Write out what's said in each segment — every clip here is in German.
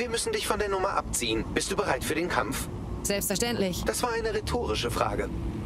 Wir müssen dich von der Nummer abziehen. Bist du bereit für den Kampf? Selbstverständlich. Das war eine rhetorische Frage.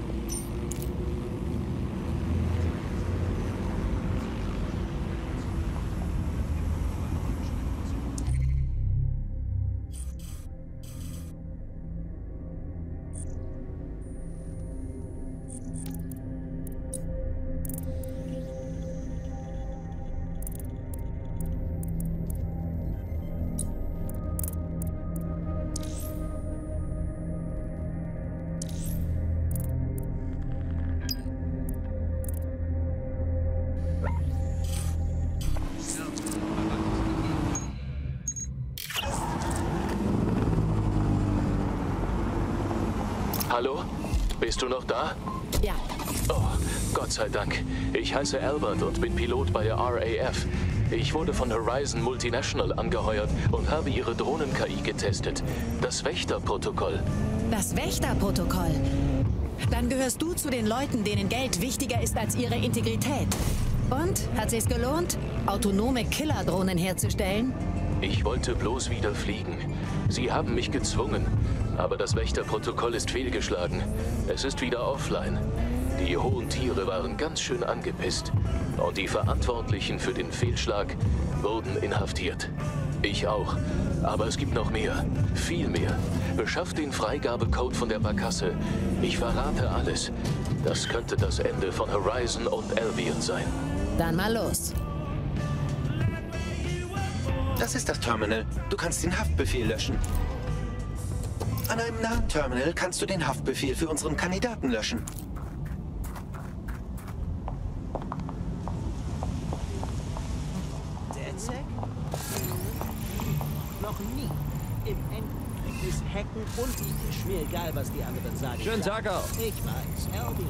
Hallo? Bist du noch da? Ja. Oh, Gott sei Dank. Ich heiße Albert und bin Pilot bei der RAF. Ich wurde von Horizon Multinational angeheuert und habe ihre Drohnen-KI getestet. Das Wächterprotokoll. Das Wächterprotokoll. Dann gehörst du zu den Leuten, denen Geld wichtiger ist als ihre Integrität. Und? Hat sich's gelohnt, autonome Killerdrohnen herzustellen? Ich wollte bloß wieder fliegen. Sie haben mich gezwungen. Aber das Wächterprotokoll ist fehlgeschlagen. Es ist wieder offline. Die hohen Tiere waren ganz schön angepisst. Und die Verantwortlichen für den Fehlschlag wurden inhaftiert. Ich auch. Aber es gibt noch mehr. Viel mehr. Beschafft den Freigabecode von der Barkasse. Ich verrate alles. Das könnte das Ende von Horizon und Albion sein. Dann mal los. Das ist das Terminal. Du kannst den Haftbefehl löschen. An einem nahen Terminal kannst du den Haftbefehl für unseren Kandidaten löschen. Der Zack? Noch nie. Im Endeffekt ist Hacken unethisch. Mir egal, was die anderen sagen. Schönen Tag auch. Ich weiß, Albion.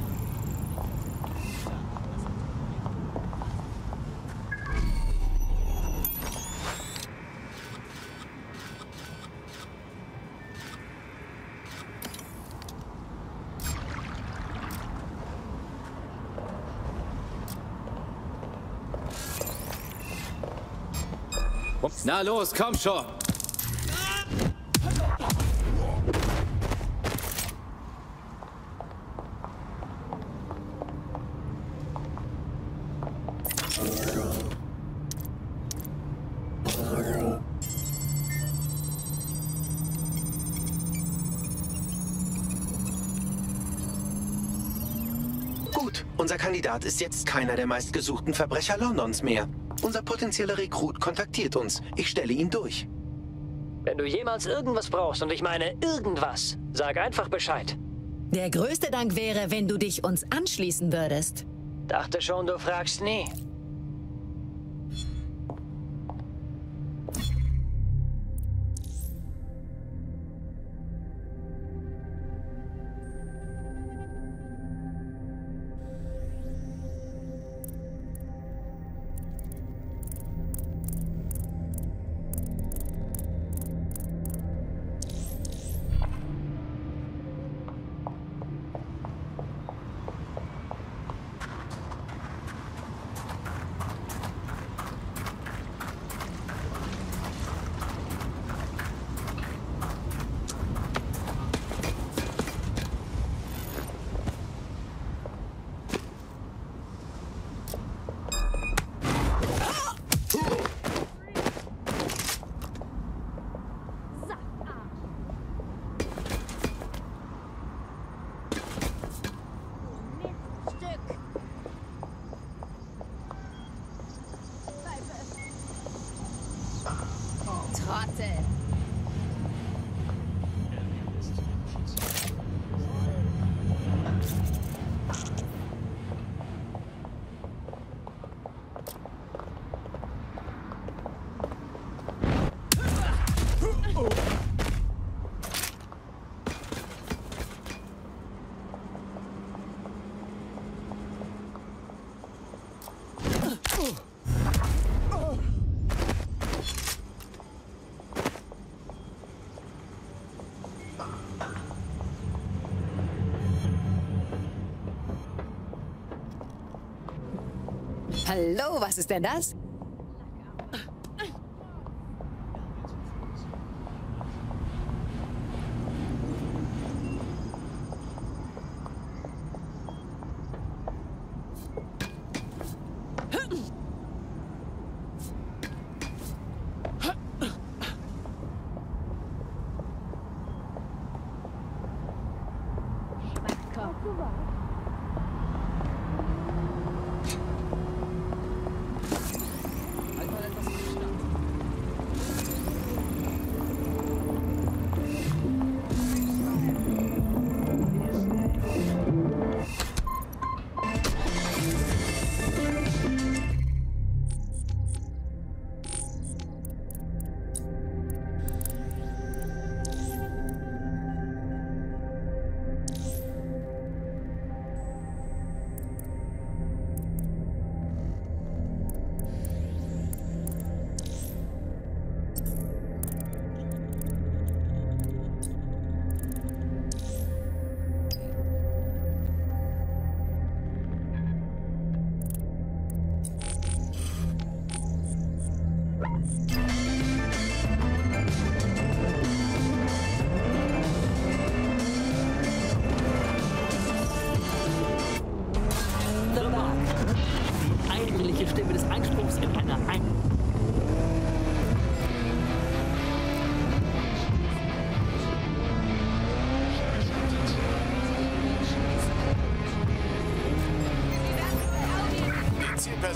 Na los, komm schon! Gut, unser Kandidat ist jetzt keiner der meistgesuchten Verbrecher Londons mehr. Unser potenzieller Rekrut kontaktiert uns. Ich stelle ihn durch. Wenn du jemals irgendwas brauchst, und ich meine irgendwas, sag einfach Bescheid. Der größte Dank wäre, wenn du dich uns anschließen würdest. Dachte schon, du fragst nie. Trottel. Hallo, was ist denn das?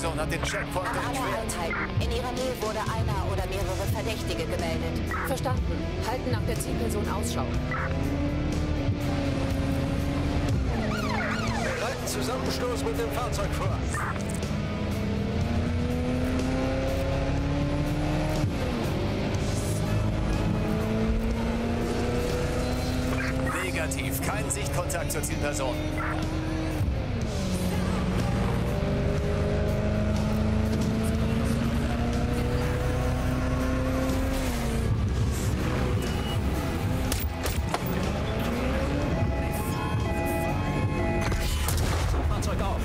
Zielperson hat den Checkpoint An alle durchquert. Einheiten. In ihrer Nähe wurde einer oder mehrere Verdächtige gemeldet. Verstanden. Halten nach der Zielperson Ausschau. Bereiten Zusammenstoß mit dem Fahrzeug vor. Negativ. Kein Sichtkontakt zur Zielperson. Fahrzeug auf.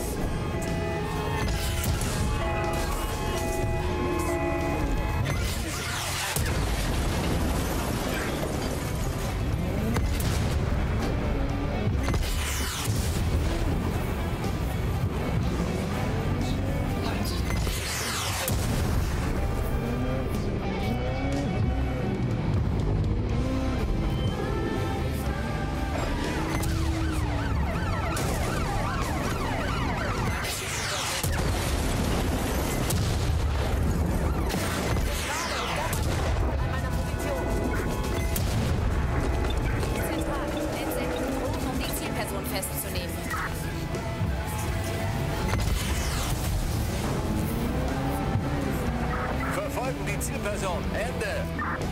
Verfolgen die Zielperson. Ende.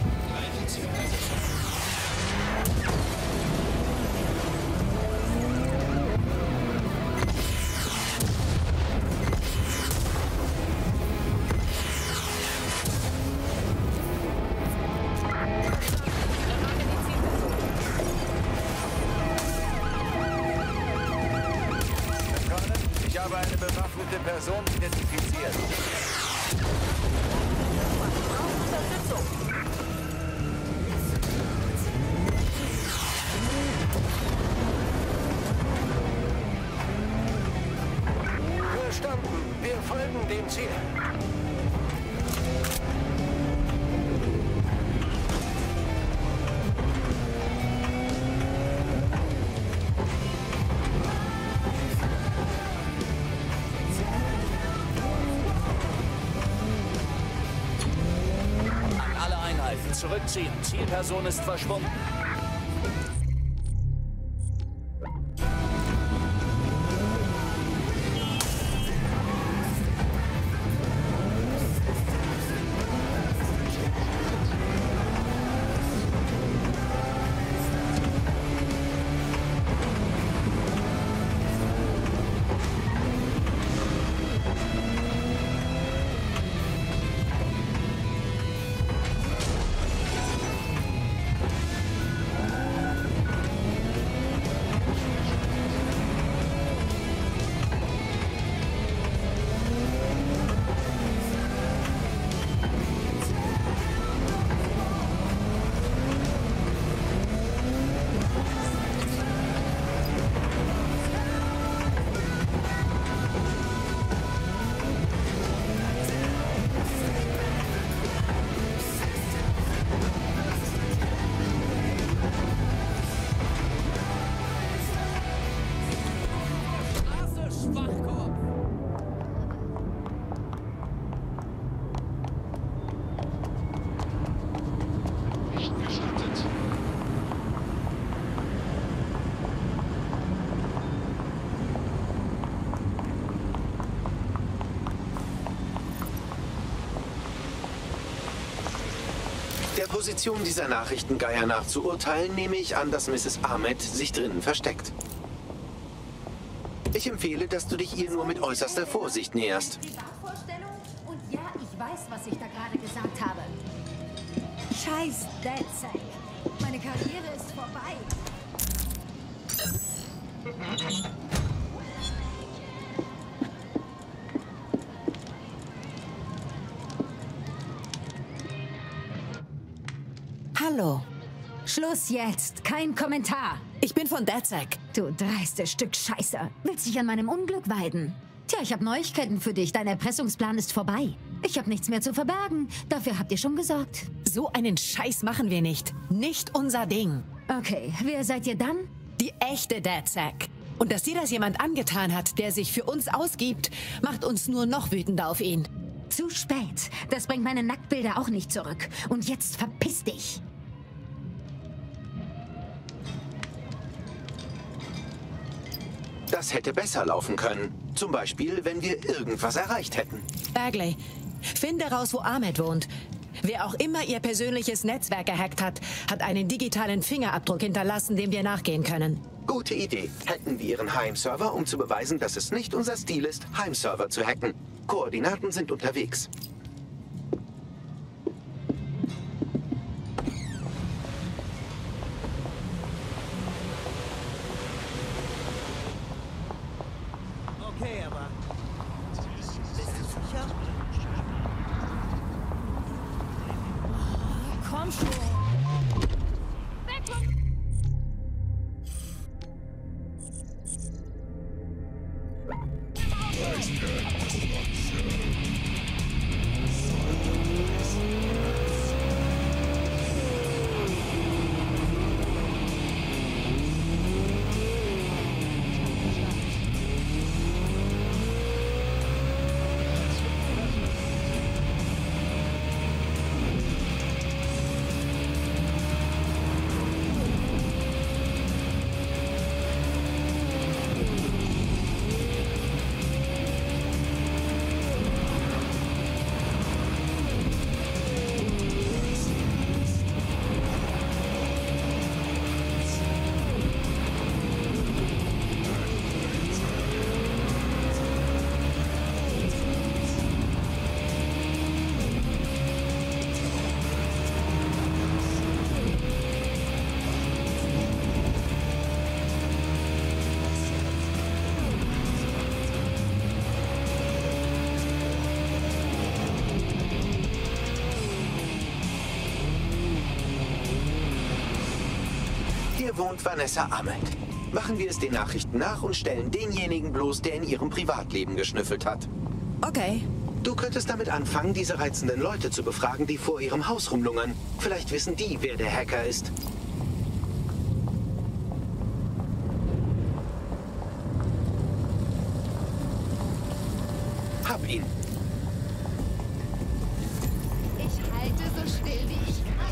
Ich habe eine bewaffnete Person identifiziert. Verstanden. Wir folgen dem Ziel. An alle Einheiten zurückziehen. Zielperson ist verschwunden. Der Position dieser Nachrichtengeier nach zu urteilen, nehme ich an, dass Mrs. Ahmed sich drinnen versteckt. Ich empfehle, dass du dich ihr nur mit äußerster Vorsicht näherst. Privatvorstellung? Und ja, ich weiß, was ich da gerade gesagt habe. Scheiß DedSec. Meine Karriere ist vorbei. Hallo. Schluss jetzt. Kein Kommentar. Ich bin von DedSec. Du dreistes Stück Scheiße. Willst dich an meinem Unglück weiden? Tja, ich habe Neuigkeiten für dich. Dein Erpressungsplan ist vorbei. Ich habe nichts mehr zu verbergen. Dafür habt ihr schon gesorgt. So einen Scheiß machen wir nicht. Nicht unser Ding. Okay, wer seid ihr dann? Die echte DedSec. Und dass dir das jemand angetan hat, der sich für uns ausgibt, macht uns nur noch wütender auf ihn. Zu spät. Das bringt meine Nacktbilder auch nicht zurück. Und jetzt verpiss dich. Das hätte besser laufen können. Zum Beispiel, wenn wir irgendwas erreicht hätten. Bagley, finde raus, wo Ahmed wohnt. Wer auch immer ihr persönliches Netzwerk gehackt hat, hat einen digitalen Fingerabdruck hinterlassen, dem wir nachgehen können. Gute Idee. Hacken wir ihren Heimserver, um zu beweisen, dass es nicht unser Stil ist, Heimserver zu hacken. Koordinaten sind unterwegs. Okay, aber... Bist du sicher? Komm schon. Hier wohnt Vanessa Ahmed. Machen wir es den Nachrichten nach und stellen denjenigen bloß, der in ihrem Privatleben geschnüffelt hat. Okay. Du könntest damit anfangen, diese reizenden Leute zu befragen, die vor ihrem Haus rumlungern. Vielleicht wissen die, wer der Hacker ist. Hab ihn. Ich halte so still, wie ich kann.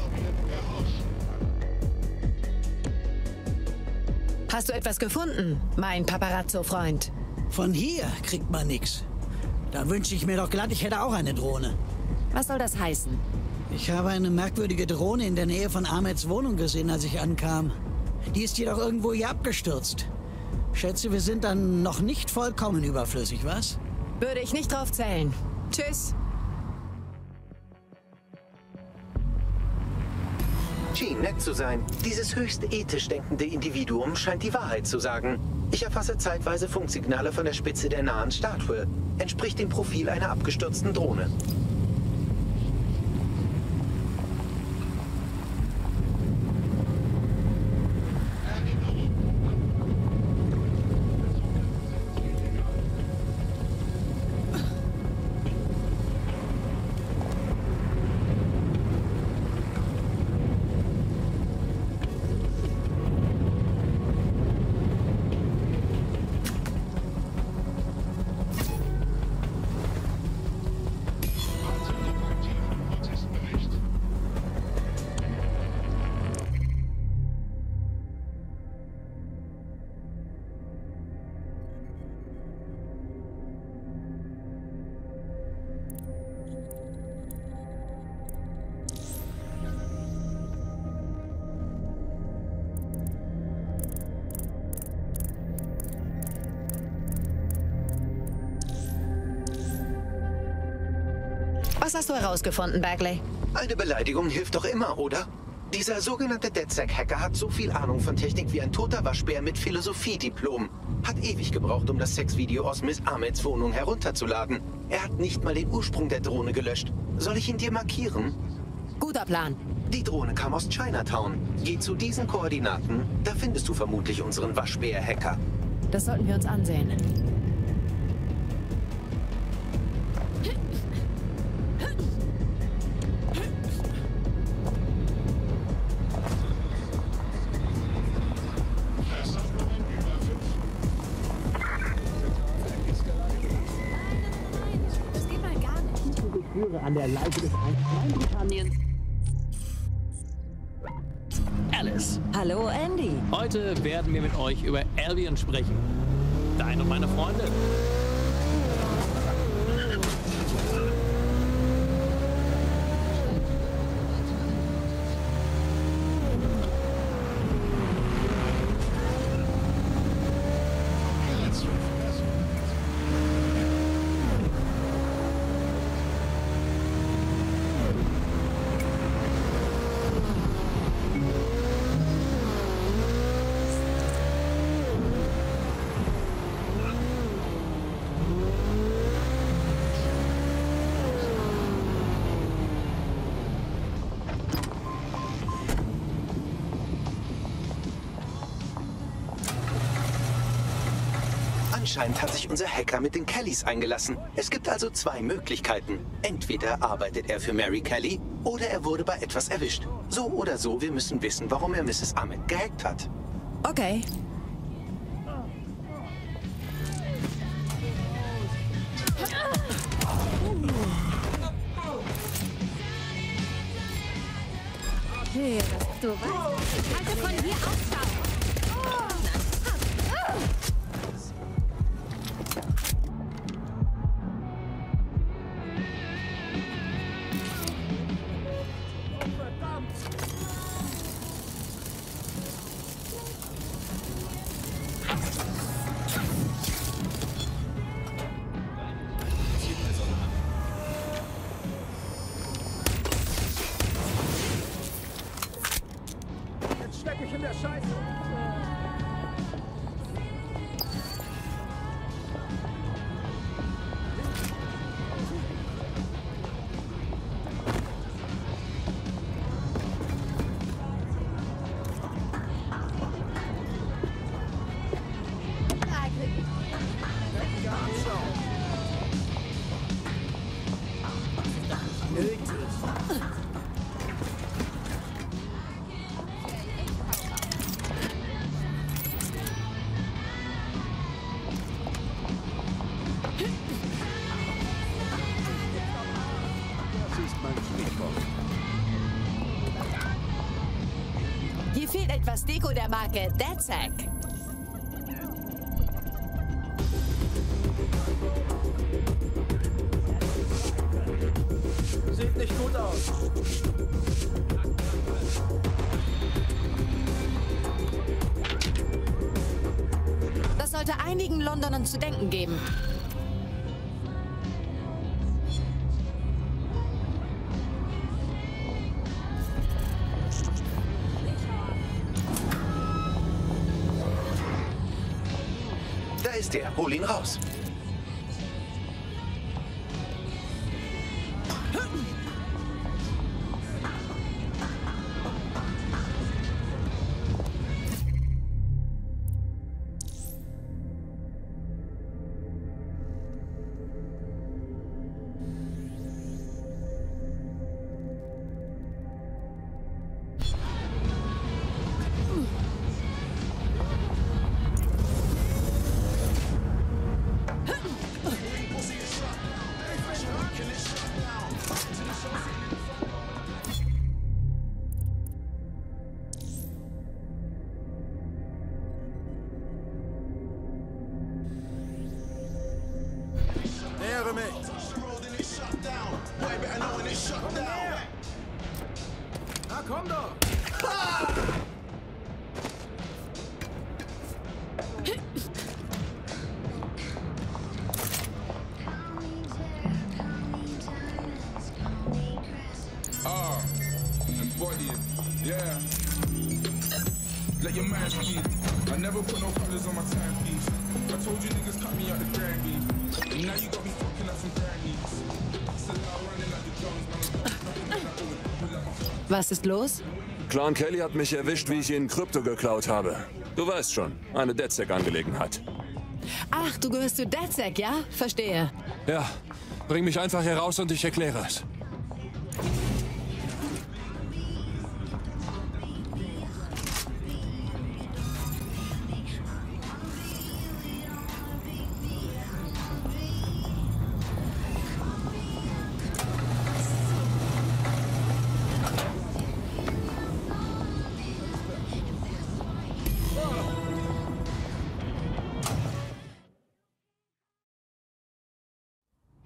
Hast du etwas gefunden, mein Paparazzo-Freund? Von hier kriegt man nichts. Da wünsche ich mir doch glatt, ich hätte auch eine Drohne. Was soll das heißen? Ich habe eine merkwürdige Drohne in der Nähe von Ahmeds Wohnung gesehen, als ich ankam. Die ist jedoch irgendwo hier abgestürzt. Schätze, wir sind dann noch nicht vollkommen überflüssig, was? Würde ich nicht drauf zählen. Tschüss. Schien nett zu sein. Dieses höchst ethisch denkende Individuum scheint die Wahrheit zu sagen. Ich erfasse zeitweise Funksignale von der Spitze der nahen Statue. Entspricht dem Profil einer abgestürzten Drohne. Was hast du herausgefunden, Bagley? Eine Beleidigung hilft doch immer, oder? Dieser sogenannte DedSec-Hacker hat so viel Ahnung von Technik wie ein toter Waschbär mit Philosophiediplom. Hat ewig gebraucht, um das Sexvideo aus Miss Ahmeds Wohnung herunterzuladen. Er hat nicht mal den Ursprung der Drohne gelöscht. Soll ich ihn dir markieren? Guter Plan. Die Drohne kam aus Chinatown. Geh zu diesen Koordinaten, da findest du vermutlich unseren Waschbär-Hacker. Das sollten wir uns ansehen. an der Leiche des einstigen Britanniens. Alice. Hallo, Andy. Heute werden wir mit euch über Albion sprechen. Deine und meine Freunde. Anscheinend hat sich unser Hacker mit den Kellys eingelassen. Es gibt also zwei Möglichkeiten. Entweder arbeitet er für Mary Kelly oder er wurde bei etwas erwischt. So oder so, wir müssen wissen, warum er Mrs. Ahmed gehackt hat. Okay. Du weißt, ich halte von hier Ausschau. Hier fehlt etwas Deko der Marke DedSec. Sieht nicht gut aus. Das sollte einigen Londonern zu denken geben. Da ist er. Hol ihn raus. Nähere mich. Na komm doch. Yeah. Let your man speak. I never put no colors on my timepiece. I told you niggas cut me out the grand beef. And now you got me fucking up some grannies. Still out running like the Jones, man. Was ist los? Clan Kelly hat mich erwischt, wie ich ihnen Krypto geklaut habe. Du weißt schon, eine DedSec-Angelegenheit. Ach, du gehörst zu DedSec, ja? Verstehe. Ja, bring mich einfach hier raus und ich erkläre es.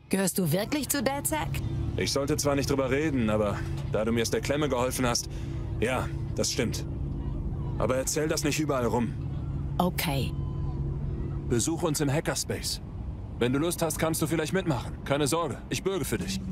Gehörst du wirklich zu DedSec? Ich sollte zwar nicht drüber reden, aber da du mir aus der Klemme geholfen hast, ja, das stimmt. Aber erzähl das nicht überall rum. Okay. Besuch uns im Hackerspace. Wenn du Lust hast, kannst du vielleicht mitmachen. Keine Sorge, ich bürge für dich.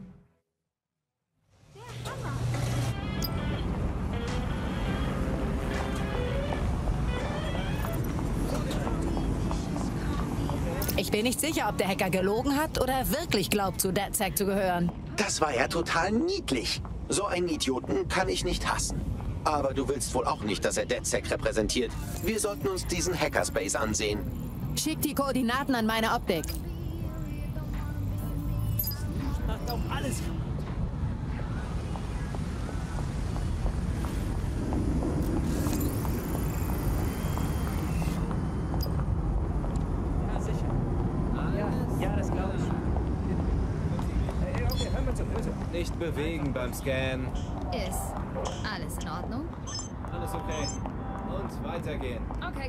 Ich bin nicht sicher, ob der Hacker gelogen hat oder wirklich glaubt, zu DedSec zu gehören. Das war ja total niedlich. So einen Idioten kann ich nicht hassen. Aber du willst wohl auch nicht, dass er DedSec repräsentiert. Wir sollten uns diesen Hackerspace ansehen. Schick die Koordinaten an meine Optik. Macht auch alles. Ja, sicher. Ja, das glaube ich. Hey, okay, hören wir zu, bitte. Nicht bewegen beim Scan. Ist alles in Ordnung? Alles okay. Und weitergehen. Okay.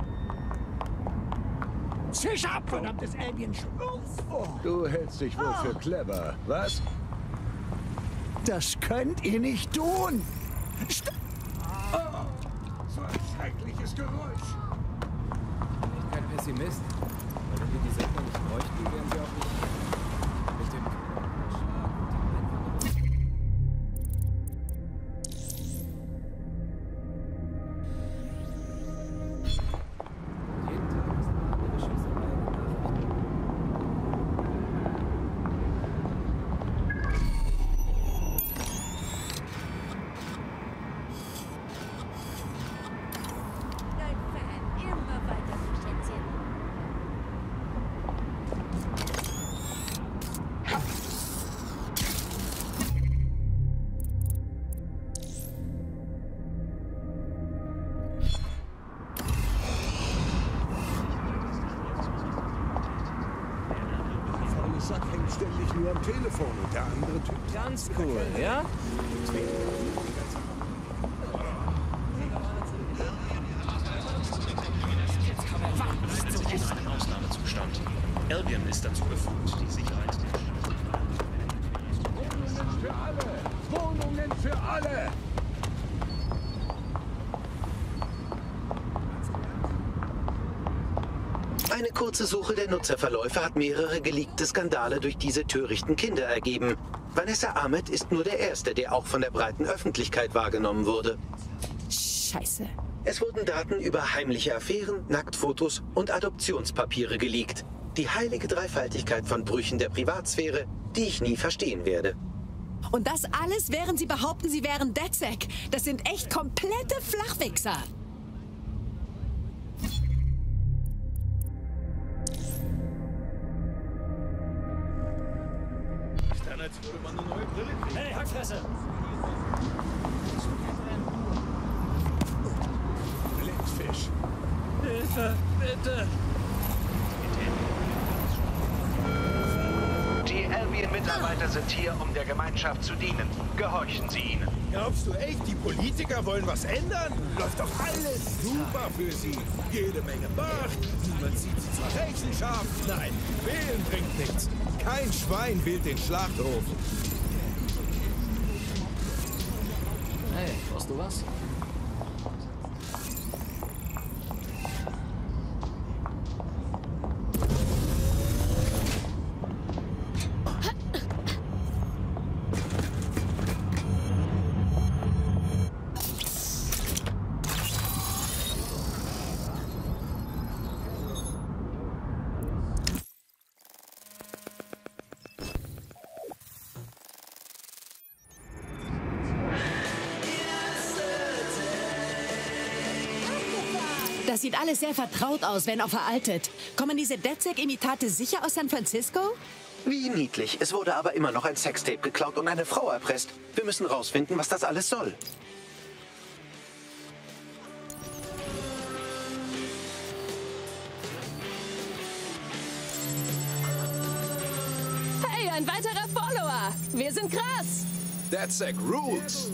Zisch ab, verdammtes Alien, Schlurfrohr! Du hältst dich wohl für clever, was? Das könnt ihr nicht tun! So ein schreckliches Geräusch. Ich bin kein Pessimist. Aber wenn wir die Sender nicht bräuchten, wären sie auch nicht dem... Sack hängt ständig nur am Telefon und der andere Typ. Ganz cool, ja? Zusätzlich ist ein Ausnahmezustand. Albion ist dazu befugt, die Sicherheit der Wohnungen für alle! Wohnungen für alle! Eine kurze Suche der Nutzerverläufe hat mehrere geleakte Skandale durch diese törichten Kinder ergeben. Vanessa Ahmed ist nur der Erste, der auch von der breiten Öffentlichkeit wahrgenommen wurde. Scheiße. Es wurden Daten über heimliche Affären, Nacktfotos und Adoptionspapiere geleakt. Die heilige Dreifaltigkeit von Brüchen der Privatsphäre, die ich nie verstehen werde. Und das alles, während sie behaupten, sie wären DedSec. Das sind echt komplette Flachwichser. Hey, Hackfresse! Blindfisch. Hilfe, bitte! Die Albion-Mitarbeiter sind hier, um der Gemeinschaft zu dienen. Gehorchen Sie ihnen. Glaubst du echt, die Politiker wollen was ändern? Läuft doch alles super für sie. Jede Menge Macht, niemand zieht sie zur Rechenschaft. Nein, wählen bringt nichts. Kein Schwein wählt den Schlachthof. Hey, brauchst du was? Das sieht alles sehr vertraut aus, wenn auch veraltet. Kommen diese DedSec-Imitate sicher aus San Francisco? Wie niedlich. Es wurde aber immer noch ein Sextape geklaut und eine Frau erpresst. Wir müssen rausfinden, was das alles soll. Hey, ein weiterer Follower. Wir sind krass. DedSec rules.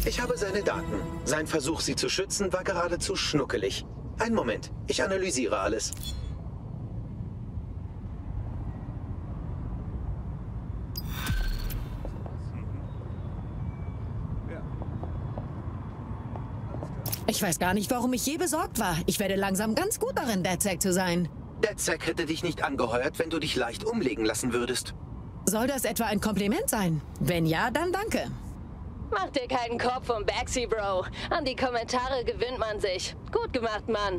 Ich habe seine Daten. Sein Versuch, sie zu schützen, war geradezu schnuckelig. Einen Moment, ich analysiere alles. Ich weiß gar nicht, warum ich je besorgt war. Ich werde langsam ganz gut darin, DedSec zu sein. DedSec hätte dich nicht angeheuert, wenn du dich leicht umlegen lassen würdest. Soll das etwa ein Kompliment sein? Wenn ja, dann danke. Mach dir keinen Kopf um Baxi, Bro. An die Kommentare gewöhnt man sich. Gut gemacht, Mann.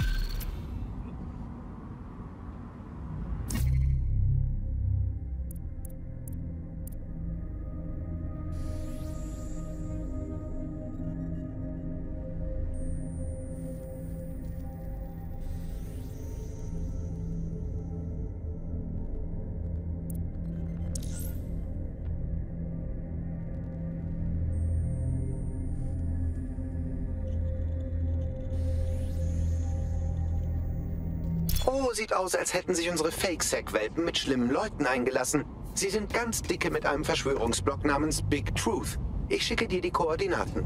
Oh, sieht aus, als hätten sich unsere Fake-Sec-Welpen mit schlimmen Leuten eingelassen. Sie sind ganz dicke mit einem Verschwörungsblock namens Big Truth. Ich schicke dir die Koordinaten.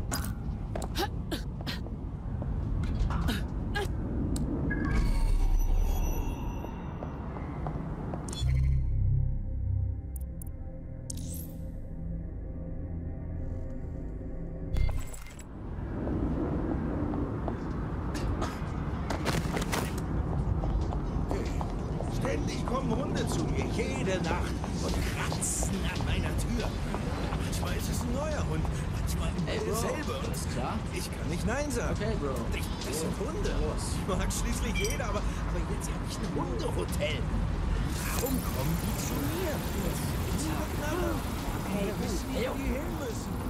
Ständig kommen Hunde zu mir, jede Nacht, und kratzen an meiner Tür. Manchmal ist es ein neuer Hund, manchmal derselbe. Alles klar? Ich kann nicht Nein sagen. Okay, Bro. Das sind Hunde. Mag schließlich jeder, aber jetzt habe ich ein Hundehotel. Warum kommen die zu mir? Okay, gut. Wissen, wo die hin müssen.